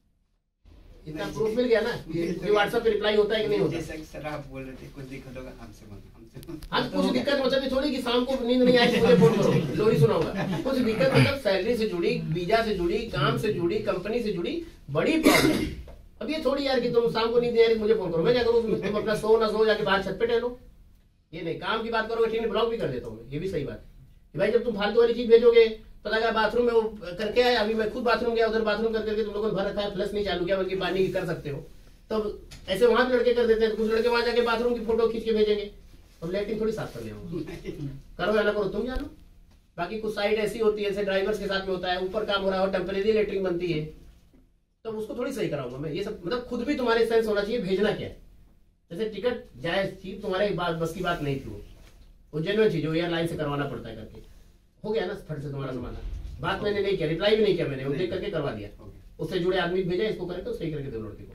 इतना प्रूफ मिल गया ना कि व्हाट्सएप पे रिप्लाई होता है कि नहीं होता? जैसा कि सर आप बोल रहे थे कुछ दिक्कत होगा हमसे बोलो, हमसे बोलो। हाँ तो कुछ दिक्कत मतलब ये थोड़ी कि शाम को नींद नहीं आई तो मुझे फोन करो लोरी सुनाऊंगा। कुछ दिक्कत मतलब सैलरी से जुड़ी, वीजा से जुड़ी, काम से जुड़ी, कंपनी से जुड़ी बड़ी प्रॉब्लम। अब ये थोड़ी यार कि तुम शाम को नींद नहीं आ रही मुझे फोन करो, मैं क्या करूँ? तुम अपना सो ना सो, जाके बाहर छत पे टहलो। ये नहीं, काम की बात करोगे ठीक है, ब्लॉक भी कर देता हूँ मैं, ये भी सही बात है कि भाई जब तुम फालतू वाली चीज भेजोगे, पता क्या बाथरूम में वो करके आया, अभी मैं खुद बाथरूम गया, उधर बाथरूम कर करके तुम लोगों ने भर रखा है, फ्लश नहीं चालू किया, बल्कि पानी कर सकते हो, तब तो ऐसे वहां लड़के कर देते हैं। कुछ लड़के वहां जाके बाथरूम की फोटो खींच के भेजेंगे, और लेटिन थोड़ी साफ कर ले करो या ना करो तुम जानो। बाकी कुछ साइड ऐसी होती है, जैसे ड्राइवर्स के साथ में होता है, ऊपर काम हो रहा है, टेम्परेरी लेटरिंग बनती है, तब उसको थोड़ी सही कराऊंगा मैं। ये सब मतलब खुद भी तुम्हारे सेंस होना चाहिए भेजना क्या है। जैसे टिकट जायज थी, तुम्हारे बात बस की बात नहीं थी, वो वो जेन्युइन चीज, जो एयरलाइन से करवाना पड़ता है करके हो गया ना फट से तुम्हारा समाधान। बात मैंने नहीं किया, रिप्लाई भी नहीं किया मैंने, वो देख करके करवा दिया, उससे जुड़े आदमी भेजा, इसको करके सही करके दो लड़के को।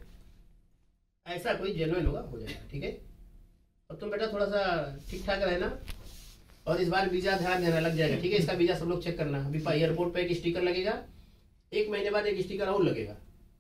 ऐसा कोई जेन्युइन होगा, हो जाएगा, ठीक है। अब तुम बेटा थोड़ा सा ठीक ठाक रहना, और इस बार वीजा ध्यान देना, लग जाएगा, ठीक है। इसका वीजा सब लोग चेक करना। अभी एयरपोर्ट पे एक स्टिकर लगेगा, एक महीने बाद एक स्टिकर और लगेगा,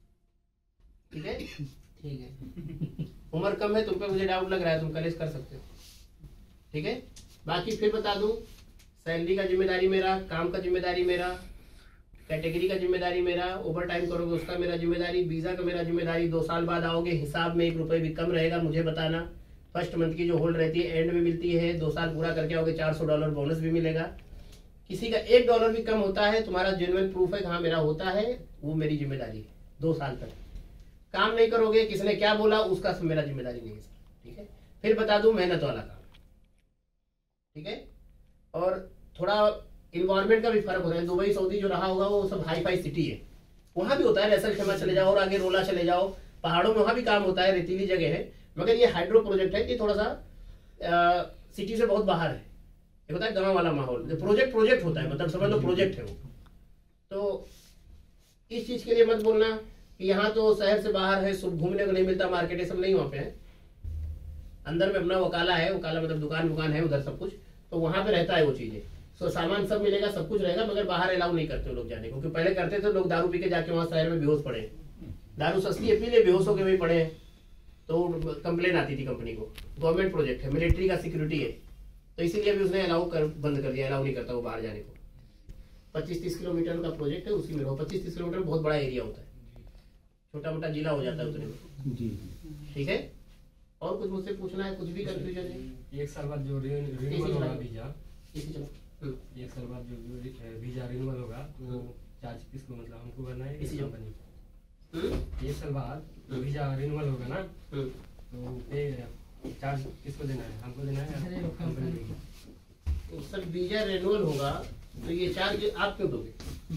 ठीक है। ठीक है, उम्र कम है, तुम पे मुझे डाउट लग रहा है, तुम कलेश कर सकते हो, ठीक है। बाकी फिर बता दूं, सैलरी का जिम्मेदारी मेरा, काम का जिम्मेदारी मेरा, कैटेगरी का जिम्मेदारी मेरा, ओवर टाइम करोगे उसका मेरा जिम्मेदारी, वीजा का मेरा जिम्मेदारी। दो साल बाद आओगे, हिसाब में एक रुपए भी कम रहेगा, मुझे बताना, फर्स्ट मंथ की जो होल्ड रहती है एंड में मिलती है। दो साल पूरा करके आओगे चार सौ डॉलर बोनस भी मिलेगा। किसी का एक डॉलर भी कम होता है, तुम्हारा जेन्युइन प्रूफ है कि हाँ मेरा होता है, वो मेरी जिम्मेदारी है। दो साल तक काम नहीं करोगे, किसने क्या बोला उसका सब मेरा जिम्मेदारी नहीं है सर, ठीक है। फिर बता दूं मेहनत वाला काम, ठीक है। और थोड़ा इन्वायरमेंट का भी फर्क होता है। दुबई सऊदी जो रहा होगा वो सब हाई फाई सिटी है, वहां भी होता है। रैसल खेमा चले जाओ और आगे रोला चले जाओ, पहाड़ों में वहां भी काम होता है, रेतीली जगह है। मगर ये हाइड्रो प्रोजेक्ट है कि थोड़ा सा आ, सिटी से बहुत बाहर है, ये होता है गाँव वाला माहौल। जो प्रोजेक्ट प्रोजेक्ट होता है, मतलब समझ लो प्रोजेक्ट है वो। तो इस चीज के लिए मत बोलना कि यहाँ तो शहर से बाहर है, सुबह घूमने को नहीं मिलता, मार्केट ये सब नहीं वहाँ पे है। अंदर में अपना वकाला है, वकाला मतलब दुकान दुकान है उधर सब कुछ, तो वहां पे रहता है वो चीजें। सो सामान सब मिलेगा, सब कुछ रहेगा, मगर बाहर अलाउ नहीं करते लोग जाने को। क्योंकि पहले करते थे लोग, दारू पी के जाके वहां शहर में बेहोश पड़े, दारू सस्ती है पी ले, बेहोश होके वही पड़े हैं, तो कंप्लेन आती थी कंपनी को। गवर्नमेंट प्रोजेक्ट है, मिलिट्री का सिक्योरिटी है, तो इसीलिए अभी उसने अलाउ कर बंद कर दिया, अलाउ नहीं करता वो बाहर जाने को। पच्चीस तीस किलोमीटर का प्रोजेक्ट है, उसी में रहो। पच्चीस तीस किलोमीटर बहुत बड़ा एरिया होता है, छोटा मोटा जिला हो जाता है उतने में, जी ठीक है। और कुछ मुझसे पूछना है, कुछ भी कंफ्यूजन है? एक साल बाद जो रिन्यूअल होगा वीजा, एक साल बाद जो वीजा रिन्यूअल होगा वो चार्ज किसको, मतलब हमको करना है किसी कंपनी? एक साल बाद वीजा रिन्यूअल होगा ना, तो पे चार्ज किसको देना है? हमको देना है या कंपनी देगी? सर वीजा रिन्यूअल होगा तो ये चार्ज आप क्यों दोगे?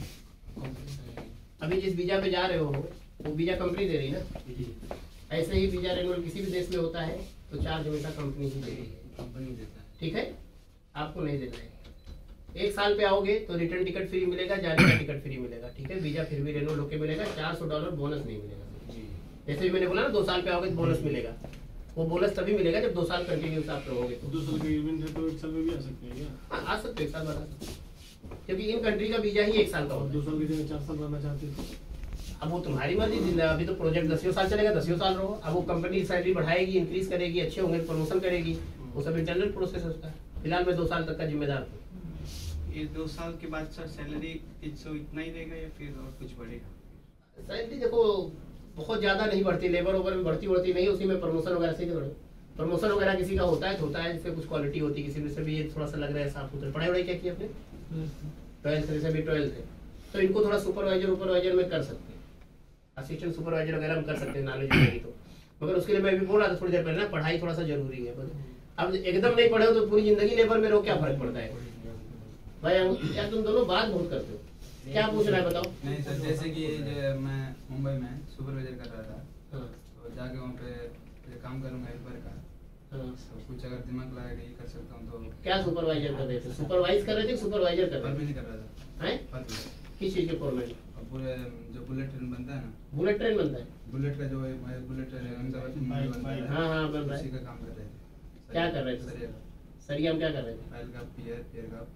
अभी जिस वीजा पे जा रहे हो वो वीजा कंपनी दे रही है ना। ऐसे ही वीजा रिन्यूअल किसी भी देश में होता है तो चार्ज हमेशा कंपनी ही दे रही है, कंपनी देता है, ठीक है, आपको नहीं देना है। एक साल पे आओगे तो रिटर्न टिकट फ्री मिलेगा, जाने का टिकट फ्री मिलेगा, ठीक है। वीजा फिर भी रिन्यूअल होके मिलेगा, चार सौ डॉलर बोनस नहीं मिलेगा। जैसे भी मैंने बोला ना, दो साल पे आओगे तो बोनस मिलेगा। वो बोनस तभी मिलेगा जब दो साल कंटिन्यूस आप रहोगे। तो दो साल का इवेंट है तो एक साल में भी आ सकते हैं क्या? हाँ, आ सकते एक साल बाद आ सकते, क्योंकि इन कंट्री का वीजा ही एक साल का होता है। दो साल की जगह चार साल रहना चाहते हैं, अब वो तुम्हारी मर्जी। जिंदा अभी तो प्रोजेक्ट दसियों साल चलेगा, दसियों साल रहो। अब वो कंपनी सैलरी बढ़ाएगी, इंक्रीज करेगी, अच्छे होंगे प्रमोशन करेगी, वो सब इंटरनल प्रोसेस है उसका। फिलहाल मैं दो साल तक का जिम्मेदार हूँ। ये दो साल के बाद सर सैलरी सौ इतना ही रहेगा या फिर और कुछ बढ़ेगा? सैलरी देखो बहुत ज्यादा नहीं बढ़ती, लेबर ओवर में बढ़ती बढ़ती नहीं, उसी में प्रमोशन वगैरह से बढ़े। प्रमोशन वगैरह किसी का होता है तो होता है, जिससे कुछ क्वालिटी होती है, किसी में से भी ये थोड़ा सा लग रहा है साफ सुथरा। पढ़ाई वढ़ाई क्या की आपने? ट्वेल्थ, जैसे भी ट्वेल्थ है तो इनको थोड़ा सुपरवाइजर सुपरवाइजर में कर सकते हैं, असिस्टेंट सुपरवाइजर वगैरह में कर सकते हैं, नॉलेज रहेगी तो। मगर उसके लिए मैं भी बोल रहा था थोड़ी देर पहले ना, पढ़ाई थोड़ा सा जरूरी है। अब एकदम नहीं पढ़े हो तो पूरी जिंदगी लेबर में रहो, क्या फर्क पड़ता है भाई? यार तुम दोनों बात बहुत करते हो, क्या पूछना है बताओ? नहीं सर, जैसे कि मैं मुंबई में सुपरवाइजर कर रहा था, तो जाके वहाँ पे काम करूँगा हेल्पर का, तो कुछ अगर दिमाग लगा के कर सकता हूँ तो। क्या सुपरवाइजर कर रहे थे? सुपरवाइज कर रहे थे, सुपरवाइजर कर रहे थे? नहीं कर रहा था, हैं? किस चीज के फॉर्मेट? पूरे जो बुलेट ट्रेन बनता है ना, बुलेट ट्रेन बनता है, बुलेट का जो बुलेट ट्रेन हाँ हाँ बन रहा उसी है। का काम कर रहे थे। क्या कर रहे थे? सरिया सरिया में क्या कर रहे थे? फाइल का पियर पियर का।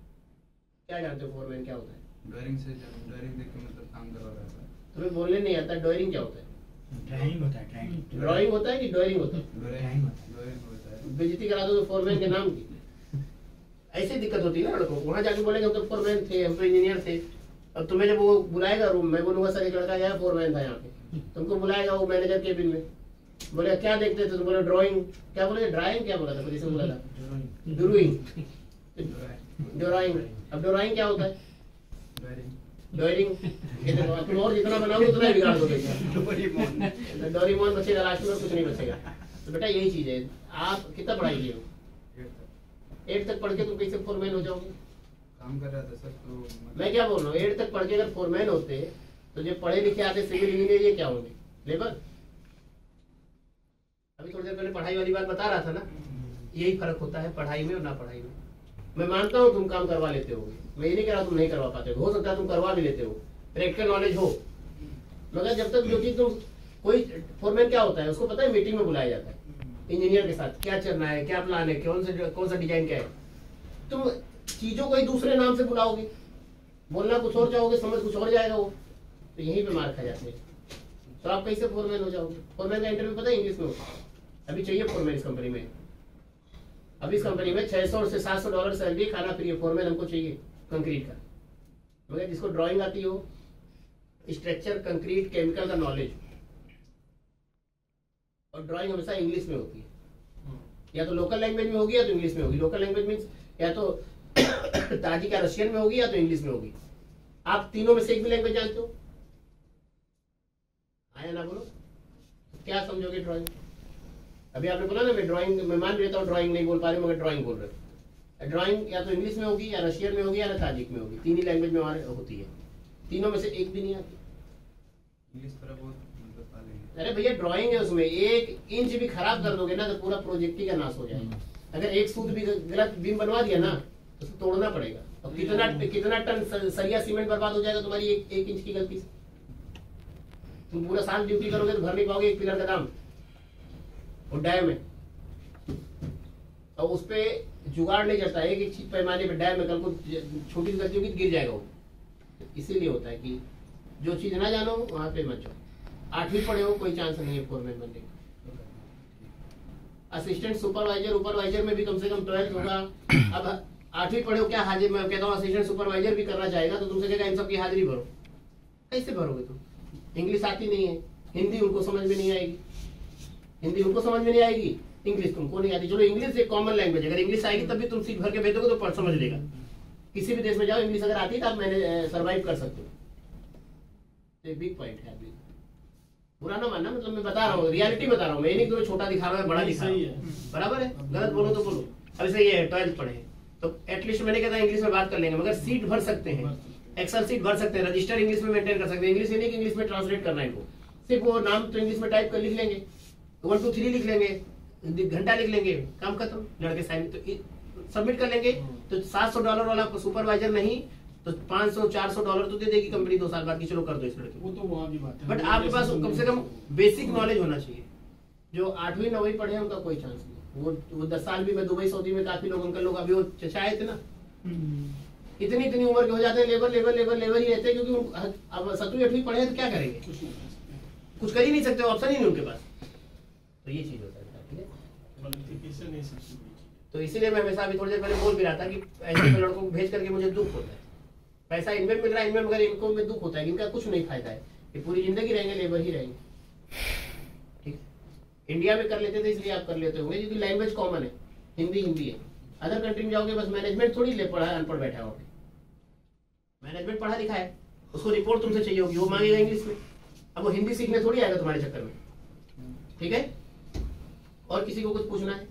क्या जानते हो फॉर्मेट क्या होता है? ड्राइंग से ड्राइंग देख के मतलब काम करवा रहा था। तुम्हें बोलने नहीं आता, ड्राइंग क्या होता है? ड्राइंग होता है, ड्राइंग ड्राइंग होता है कि ड्राइंग होता है? ड्राइंग ड्राइंग होता है। बेइज्जती करा दो तो फॉरमैन के नाम की, ऐसी दिक्कत होती है ना लड़कों को। वहां जाके बोलेंगे हम तो फॉरमैन थे, हम तो इंजीनियर थे। अब तुम्हें जब वो बुलाएगा रूम में, बोलूंगा सर एक लड़का गया फॉरमैन था यहाँ पे, तुमको बुलाएगा वो मैनेजर केबिन में, बोले क्या देखते थे? तो बोले ड्राइंग। क्या बोले? ड्राइंग क्या बोला था? पोजीशन बोला था ड्राइंग, ड्राइंग। अब ड्राइंग क्या होता है? डोरिंग। तुम और जितना बनाओगे उतना ही बिगाड़ दोगे। डोरेमोन बचेगा लास्ट में, कुछ नहीं बचेगा। तो बेटा यही चीज है। आप कितना पढ़ाई किए हो? एट तक पढ़ के तुम कैसे फोरमैन हो जाओगे? काम कर रहा था सर, तो मतलब मैं क्या बोल रहा हूँ, एट तक पढ़ के अगर फोरमैन होते तो जो पढ़े लिखे आते सिविल इंजीनियर, ये क्या होंगे? लेबर। अभी थोड़ी देर पहले पढ़ाई वाली बात बता रहा था ना, यही फर्क होता है पढ़ाई में और ना पढ़ाई में। मैं मानता हूँ तुम काम करवा लेते हो, मैं ये नहीं कह रहा तुम नहीं करवा पाते हो, हो सकता है तुम करवा भी लेते हो, प्रैक्टिकल नॉलेज हो, मगर जब तक जो चीज तुम, कोई फोरमैन क्या होता है उसको पता है, मीटिंग में बुलाया जाता है इंजीनियर के साथ, क्या चलना है, क्या प्लान है, कौन से कौन सा डिजाइन क्या है। तुम चीजों को ही दूसरे नाम से बुलाओगे, बोलना कुछ और चाहोगे, समझ कुछ और जाएगा वो, तो यहीं पे मार खा जाते हैं। तो आप कैसे फोरमैन हो जाओगे? फोरमैन का इंटरव्यू पता है इंग्लिश में होता है। अभी चाहिए फोरमैन इस कंपनी में, अभी इस कंपनी में छह सौ से सात सौ डॉलर सैलरी, खाना फ्री है, फोरमैन हमको चाहिए कंक्रीट का। मगर जिसको ड्राइंग आती हो, स्ट्रक्चर, कंक्रीट, केमिकल का नॉलेज, और ड्राइंग हमेशा इंग्लिश में होती है। या तो लोकल लैंग्वेज में होगी या तो इंग्लिश में होगी। लोकल लैंग्वेज मीन्स या तो ताजिक या रशियन में होगी या तो इंग्लिश में होगी। आप तीनों में से एक भी लैंग्वेज जानते हो? आया ना बोलो, क्या समझोगे ड्राइंग? अभी आपने बोला ना मैं ड्राइंग, मैं मान लेता हूँ ड्राइंग नहीं बोल पा रहे मगर ड्राइंग बोल रहे हो। ड्राइंग या तो इंग्लिश में होगी या रशियन में होगी या ताजिक में होगी, तीन ही लैंग्वेज में हमारे होती है। तीनों में से एक भी नहीं आती। इंग्लिश थोड़ा बहुत मतलब पा लेंगे। अरे भैया ड्राइंग है, उसमें एक इंच भी खराब कर दोगे ना तो पूरा प्रोजेक्ट ही का नाश हो जाएगा। अगर एक सूत भी गलत बीम बनवा दिया ना तो उसको तोड़ना पड़ेगा। और कितना कितना टन सरिया सीमेंट बर्बाद हो जाएगा तुम्हारी एक, एक इंच की गलती से। तुम पूरा साल ड्यूटी करोगे तो भर नहीं पाओगे एक पिलर का दाम और डैम है। और उस पे जुगाड़ नहीं चलता, एक एक पैमाने पे डैम में कल को छोटी सी गलती होगी तो गिर जाएगा वो। इसीलिए होता है कि जो चीज ना जानो वहां पे मत जाओ। आठवीं पढ़े हो कोई चांस नहीं है फोरमैन बनने का। असिस्टेंट सुपरवाइजर सुपरवाइजर में भी कम से कम ट्वेल्थ होगा। अब आठवीं पढ़े हो क्या हाजिर, मैं कहता हूँ असिस्टेंट सुपरवाइजर भी करना चाहेगा तो तुमसे कहेगा इन सब की हाजिरी भरो। कैसे भरोगे तुम? इंग्लिश आती नहीं है, हिंदी उनको समझ में नहीं आएगी, हिंदी उनको समझ में नहीं आएगी, इंग्लिश तुमको नहीं आती। चलो इंग्लिश एक कॉमन लैंग्वेज है, अगर इंग्लिश आएगी तब भी तुम सीट भर के भेजोगे तो पढ़ समझ लेगा। किसी भी देश में जाओ इंग्लिश अगर आती है तो आप मैंने सर्वाइव कर सकते हो। एक बिग पॉइंट है। अभी बुरा ना मानना, मतलब मैं बता रहा हूँ, रियलिटी बता रहा हूँ मैं, ये नहीं तुम्हें छोटा दिखा रहा है बड़ा दिखा रहा हूँ, बराबर है? गलत बोलो तो बोलो। अभी सही है ट्वेल्थ पढ़े तो एटलीस्ट मैंने कहता इंग्लिश में बात कर लेंगे, मगर सीट भर सकते हैं, एक्सेल सीट भर सकते हैं, रजिस्टर इंग्लिश में मेंटेन कर सकते हैं। इंग्लिश नहीं कि इंग्लिश में ट्रांसलेट करना है इनको, सिर्फ वो नाम तो इंग्लिश में टाइप कर लिख लेंगे, वन टू थ्री लिख लेंगे, घंटा लिख लेंगे, काम खत्म, लड़के साइन तो सबमिट कर लेंगे। तो सात सौ डॉलर वाला सुपरवाइजर नहीं तो पाँच सौ चार सौ डॉलर तो दे देगी कंपनी दो साल बाद की, चलो कर दो इस लड़के। वो तो वहाँ की बात है, बट आपके पास कम से कम बेसिक नॉलेज होना चाहिए। जो आठवीं नौवीं पढ़े हैं उनका कोई चांस नहीं। वो वो दस साल भी, मैं दुबई सऊदी में काफी लोग अंकल लोग अभी वो चचाए थे ना, इतनी इतनी उम्र के हो जाते हैं, लेबर लेबर लेबर लेबर ही रहते हैं, क्योंकि अब सत्रहवीं आठवीं पढ़े हैं तो क्या करेंगे? कुछ कर ही नहीं सकते, ऑप्शन ही नहीं उनके पास। तो ये चीज होता है, ठीक है? तो इसीलिए मैं हमेशा अभी थोड़ी देर पहले बोल भी रहा था कि ऐसे लड़कों को भेज करके मुझे दुख होता है। पैसा इनमें मिल रहा है, इनमें, मगर इनको में दुख होता है, इनका कुछ नहीं फायदा है, ये पूरी जिंदगी रहेंगे लेबर ही रहेंगे। ठीक, इंडिया में कर लेते थे इसलिए आप कर लेते होंगे क्योंकि लैंग्वेज कॉमन है, हिंदी हिंदी है। अदर कंट्री में जाओगे बस मैनेजमेंट थोड़ी ले पढ़ा है, अनपढ़ बैठा होगा। मैनेजमेंट पढ़ा लिखा है, उसको रिपोर्ट तुमसे चाहिए होगी, वो मांगेगा इंग्लिश में। अब वो हिंदी सीखने थोड़ी आएगा तुम्हारे चक्कर में, ठीक है? और किसी को कुछ पूछना है?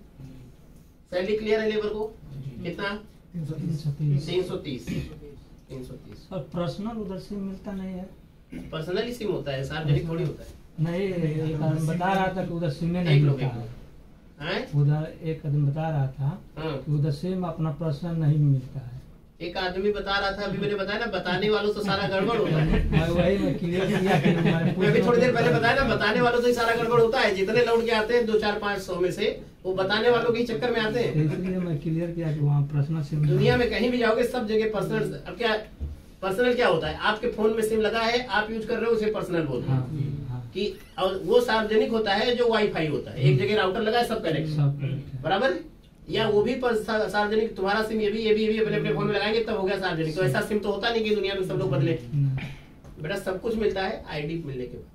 सैलरी क्लियर है लेबर को? कितना? तीन सौ तीस तीन सौ तीस। और पर्सनल उधर से मिलता नहीं है? पर्सनली सिम होता है, सार्वजनिक थोड़ी होता है। नहीं, एक आदमी बता रहा था कि उधर सिम नहीं मिलता है। उधर एक आदमी बता रहा था कि उधर सिम अपना पर्सनल नहीं मिलता है। एक आदमी बता रहा था, अभी मैंने बताया ना, बताने वालों से सारा गड़बड़ होता है। वही मैं क्लियर किया कि मैं भी थोड़ी देर पहले बताया ना, बताने वालों से ही सारा गड़बड़ होता है। जितने लौट के आते हैं दो चार पाँच सौ में से, वो बताने वालों के चक्कर में आते हैं। इसलिए मैं क्लियर किया कि वहाँ पर्सनल सिम। दुनिया में कहीं भी जाओगे सब जगह पर्सनल। अब क्या पर्सनल क्या होता है? आपके फोन में सिम लगा है, आप यूज कर रहे हो, उसे पर्सनल बोलते हैं। कि और वो सार्वजनिक होता है जो वाईफाई होता है, एक जगह राउटर लगा है, सब कनेक्ट, बराबर? या वो भी सार्वजनिक, तुम्हारा सिम ये भी ये भी ये भी अपने अपने फोन में लगाएंगे तब हो गया सार्वजनिक। तो ऐसा सिम तो होता नहीं कि दुनिया में सब लोग बदले। बेटा सब कुछ मिलता है आईडी मिलने के बाद।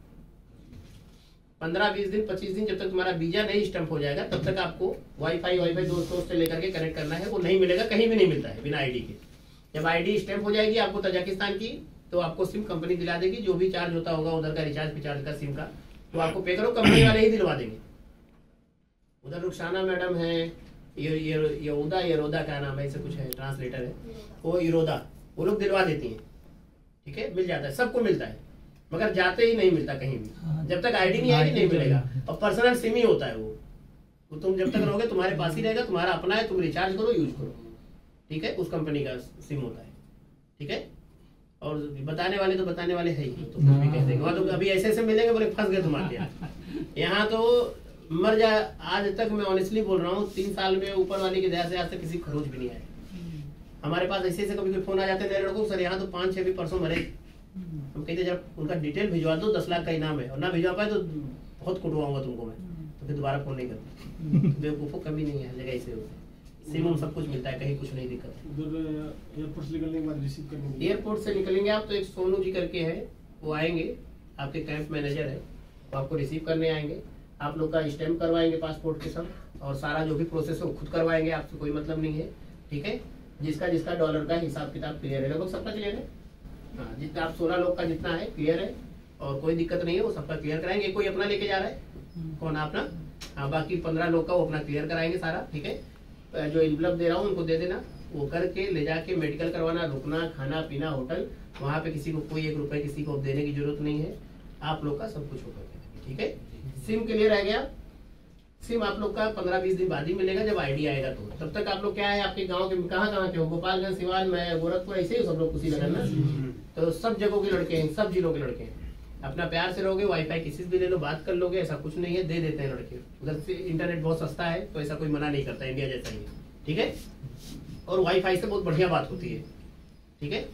पंद्रह बीस दिन पच्चीस दिन जब तक तुम्हारा वीजा नहीं स्टम्प हो जाएगा तब तक आपको वाईफाई वाईफाई दोस्तों से लेकर के कनेक्ट करना है। वो नहीं मिलेगा, कहीं भी नहीं मिलता है बिना आईडी के। जब आईडी स्टैम्प हो जाएगी आपको तजाकिस्तान की, तो आपको सिम कंपनी दिला देगी। जो भी चार्ज होता होगा उधर का, रिचार्ज रिचार्ज का, सिम का, तो आपको पे करो, कंपनी वाले ही दिलवा देंगे। उधर रुखसाना मैडम है, ये ये यहूदा यरोदा क्या नाम है, ऐसे कुछ है, ट्रांसलेटर है वो, इरोदा, वो लोग दिलवा देती हैं। ठीक है, मिल जाता है, सबको मिलता है, मगर जाते ही नहीं मिलता कहीं भी। जब तक आईडी नहीं आएगी नहीं मिलेगा। और पर्सनल सिम ही होता है वो, वो तुम जब तक रहोगे तुम्हारे पास ही रहेगा, तुम्हारा अपना है, तुम रिचार्ज करो, यूज करो। ठीक है, उस कंपनी का सिम होता है। ठीक है, और बताने वाले तो बताने वाले है ही, तो कुछ भी कह देंगे। वहाँ तो अभी ऐसे ऐसे मिलेंगे, बोले फंस गए तुम्हारे यहाँ। यहाँ तो मर जा। आज तक मैं ऑनेस्टली बोल रहा हूँ, तीन साल में ऊपर वाले की दया से आज तक किसी खरोच भी नहीं आया। हमारे पास ऐसे ऐसे कभी कोई फोन आ जाते हैं लड़कों, सर यहाँ तो पाँच छह भी परसों मरे। हम कहते जब उनका डिटेल भिजवा दो, दस लाख का इनाम है, और ना भिजवा पाए तो बहुत कुटवाऊंगा तुमको मैं, तो फिर दोबारा फोन नहीं करता। बेवकूफ़ों कभी नहीं है, जगह ऐसे होते हैं। सिम सब कुछ मिलता है, कहीं कुछ नहीं दिक्कत है। एयरपोर्ट से निकलने के बाद रिसीव करने एयरपोर्ट से निकलेंगे आप तो एक सोनू जी करके है, वो आएंगे, आपके कैंप मैनेजर है, वो आपको रिसीव करने आएंगे। आप लोग का स्टैम्प करवाएंगे पासपोर्ट के साथ, और सारा जो भी प्रोसेस है वो खुद करवाएंगे, आपसे कोई मतलब नहीं है, ठीक है। जिसका जिसका डॉलर का हिसाब किताब क्लियर है, लगभग सबका क्लियर है। हाँ, जितना आप सोलह लोग का जितना है क्लियर है और कोई दिक्कत नहीं है, वो सबका क्लियर कराएंगे। कोई अपना लेके जा रहा है, कौन अपना? हाँ, बाकी पंद्रह लोग का वो अपना क्लियर कराएंगे सारा, ठीक है। जो इन्वलप दे रहा हूँ उनको दे देना, वो करके ले जाके मेडिकल करवाना, रुकना, खाना पीना, होटल, वहाँ पे किसी को कोई एक रुपए किसी को देने की जरूरत नहीं है, आप लोग का सब कुछ होगा, ठीक है। सिम क्लियर रह गया। सिम आप लोग का पंद्रह बीस दिन बाद ही मिलेगा, जब आईडी आएगा तो। तब तक आप लोग क्या है, आपके गांव के कहाँ कहाँ के हो, गोपालगंज, सिवान में, गोरखपुर, ऐसे ही सब लोग कुछ नगर ना, तो सब जगहों के लड़के हैं, सब जिलों के लड़के हैं। अपना प्यार से रहोगे, वाईफाई किसी से भी ले लो, बात कर लोगे, ऐसा कुछ नहीं है, दे देते हैं लड़के। उधर से इंटरनेट बहुत सस्ता है, तो ऐसा कोई मना नहीं करता, इंडिया जैसा ही है, ठीक है। और वाईफाई से बहुत बढ़िया बात होती है, ठीक है।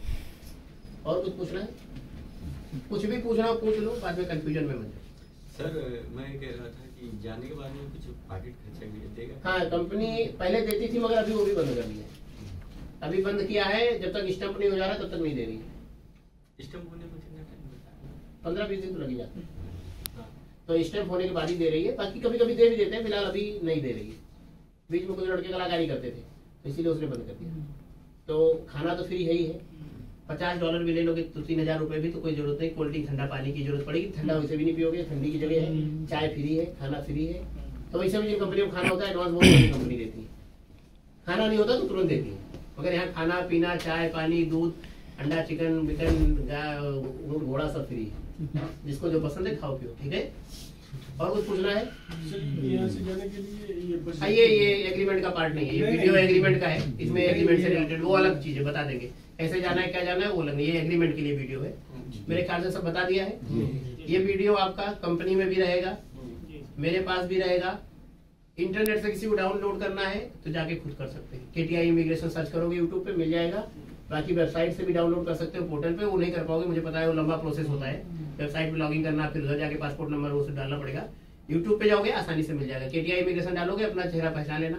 और कुछ पूछना है? कुछ भी पूछना हो पूछ लो, बाद में कंफ्यूजन में मत। सर मैं कह रहा था कि जाने के बाद में कुछ पॉकेट खर्चा भी देगा? हाँ, कंपनी पहले देती थी, मगर अभी वो भी बंद कर दिया है। अभी बंद किया है, जब तक स्टैंप नहीं हो जा रहा तब तक नहीं दे रही है। स्टैंप होने में कितना टाइम लगता है? पंद्रह बीस दिन तो लग ही जाते हैं, तो स्टैंप होने के बाद ही दे रही है। बाकी कभी कभी दे भी देते हैं, फिलहाल अभी नहीं दे रही है। बीच में कुछ लड़के कलाकारी करते थे, तो इसीलिए उसने बंद कर दिया। तो खाना तो फ्री है ही है, पचास डॉलर भी ले लोगे तो तीन हजार रुपए भी तो कोई जरूरत नहीं। कोल्ड ड्रिंक, ठंडा पानी की जरूरत पड़ेगी, ठंडा वैसे भी नहीं पियोगे, ठंडी की जगह है। चाय फ्री है, खाना फ्री है। तो वैसे भी जिन कंपनी में खाना होता है एडवांस बहुत बड़ी कंपनी देती है, खाना नहीं होता तो तुरंत देती है। मगर यहाँ खाना पीना, चाय पानी, दूध, अंडा, चिकन, बिकन, घोड़ा सब फ्री है। जिसको जो पसंद है खाओ पियो, ठीक है। और कुछ पूछना है? यहाँ से जाने के लिए ये बस हाँ, ये ये एग्रीमेंट का पार्ट नहीं है, ये वीडियो एग्रीमेंट का है। इसमें एग्रीमेंट से रिलेटेड वो अलग चीज है, बता देंगे कैसे जाना है, क्या जाना है, वो अलग। ये एग्रीमेंट के लिए वीडियो है, मेरे ख्याल से सब बता दिया है। ये वीडियो आपका कंपनी में भी रहेगा, मेरे पास भी रहेगा। इंटरनेट से किसी को डाउनलोड करना है तो जाके खुद कर सकते हैं। केटीआई इमिग्रेशन सर्च करोगे यूट्यूब पे मिल जाएगा। बाकी वेबसाइट से भी डाउनलोड कर सकते हो, पोर्टल पे। वो नहीं कर पाओगे, मुझे पता है, वो लंबा प्रोसेस होता है। वेबसाइट पे लॉगिन करना, फिर उधर जाके पासपोर्ट नंबर वो सब डालना पड़ेगा। यूट्यूब पे जाओगे आसानी से मिल जाएगा। केटीआई इमिग्रेशन डालोगे, अपना चेहरा पहचान लेना,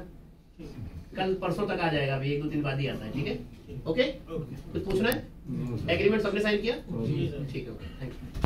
कल परसों तक आ जाएगा, अभी एक दो दिन बाद ही आता है, ठीक है। ओके, कुछ पूछना है? एग्रीमेंट सबने साइन किया? ठीक है, ओके, थैंक यू।